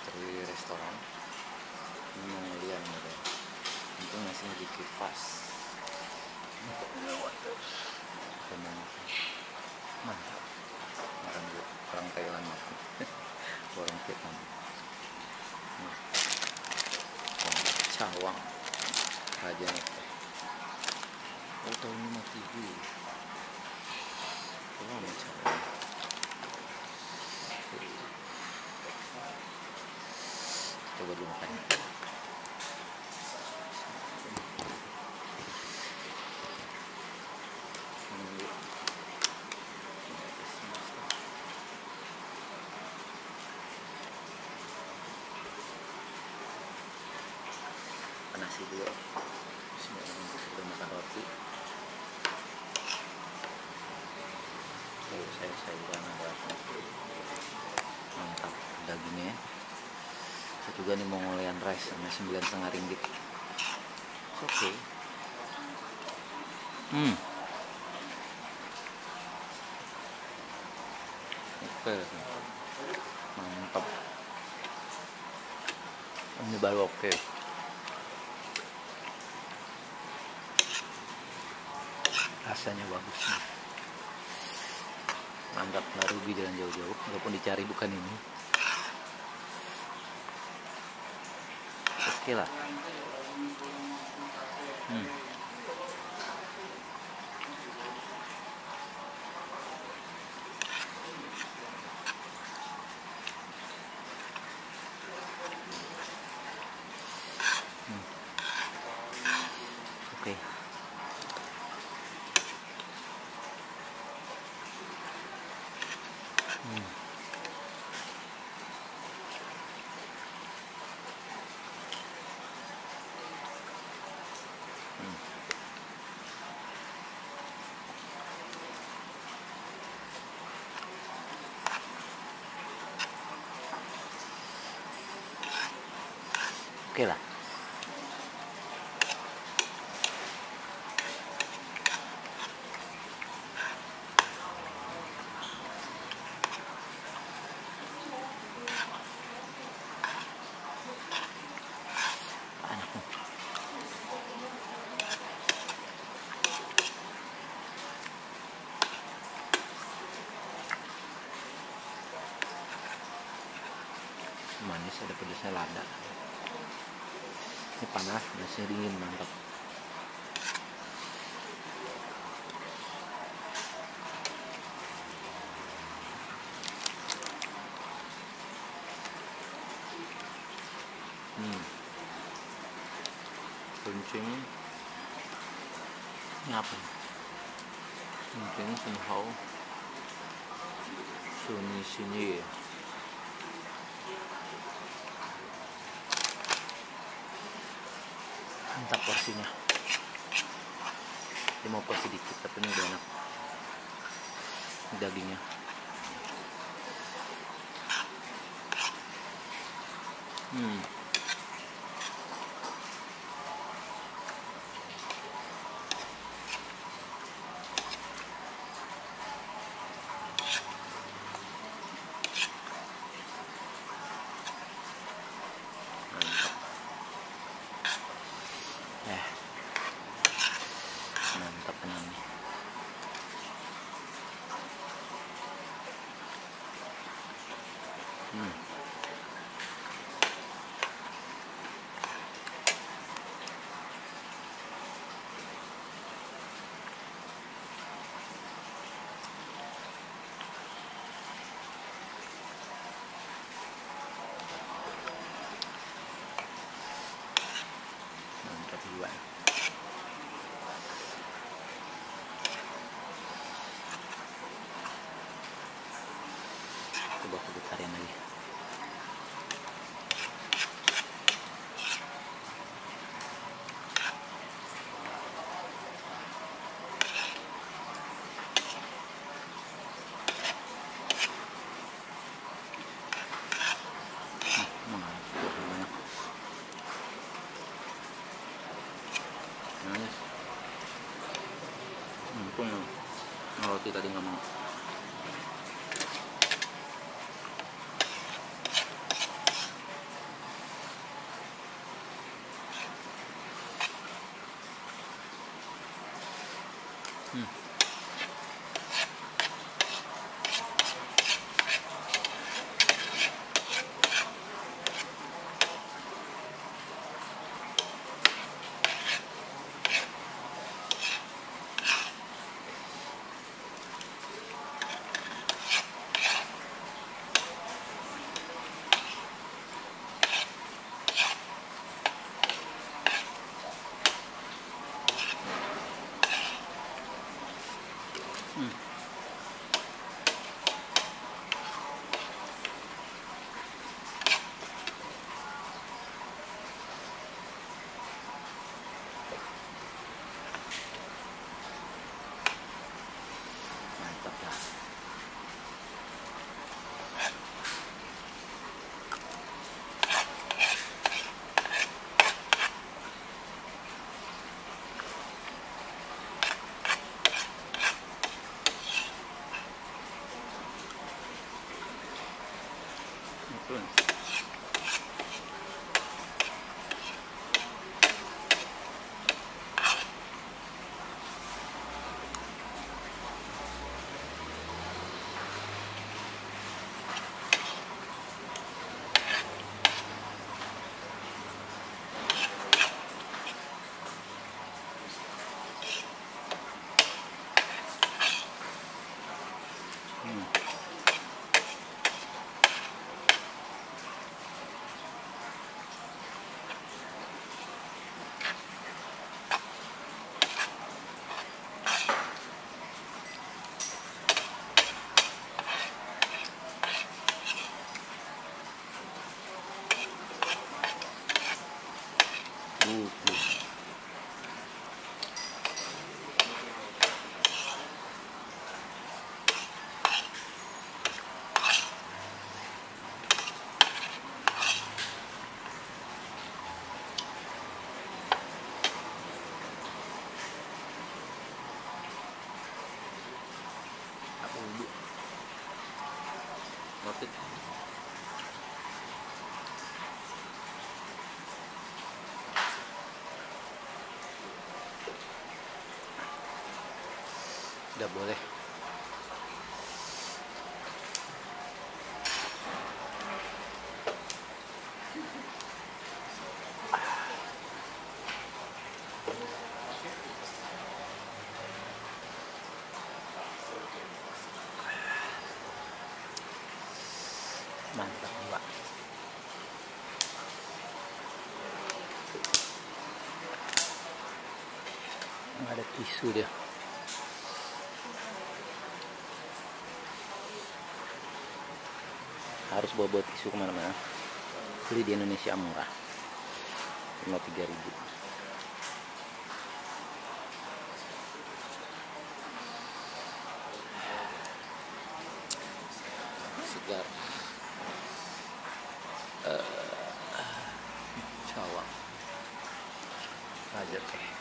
dari restoran. Ini mau ngeliat gitu. Untung nasinya di kipas. Mantap. Orang Thailand makan. Orang Vietnam. Cawang. Rajanya. Oh, tahu ini mah TV. Oh, cawang. Coba dulu makan. Nasi dulu. Bismillahirrahmanirrahim. Udah makan roti. Saya juga ada mantap dagingnya. Saya juga nih mau ngolehan rice sama 9,5 ringgit. Oke. Oke. Mantap. Ini baru oke. Rasanya bagus nih. Mantap, nggak rugi jalan jauh-jauh walaupun dicari bukan ini. Oke lah. Oke. Oke lah. Manis, ada pedasnya lada. Ini panas, nasinya dingin, mantap. Kuncing ini apa? Kuncing senhau sini. Mantap porsinya. Ini mau porsi dikit tapi ini udah enak. Ini dagingnya. Mantap penyanyi. Mantap juga. Coba vegetarian lagi. Manis. Untung roti tadi nggak mau. Turun. Apa dulu? Worth it. Udah boleh. Mantap Pak. Nggak ada tisu dia. Harus bawa tisu kemana-mana. Beli di Indonesia murah, cuma 3.000. Segar. Cawang. Ajar teh.